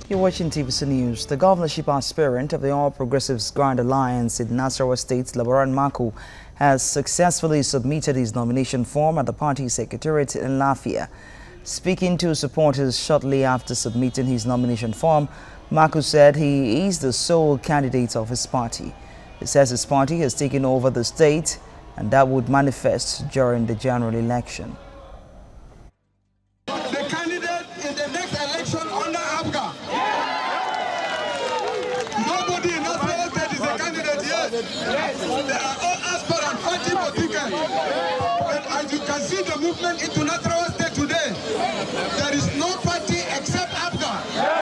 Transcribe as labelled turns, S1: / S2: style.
S1: You're watching TVC News. The governorship aspirant of the All Progressives Grand Alliance in Nasarawa State, Maku, has successfully submitted his nomination form at the party secretariat in Lafia. Speaking to supporters shortly after submitting his nomination form, Maku said he is the sole candidate of his party. He says his party has taken over the state and that would manifest during the general election.
S2: The candidate in the next election under APGA. Nobody in Nasarawa State is a candidate yet. They are all aspirants fighting for tickets. But as you can see the movement into Nasarawa State today, there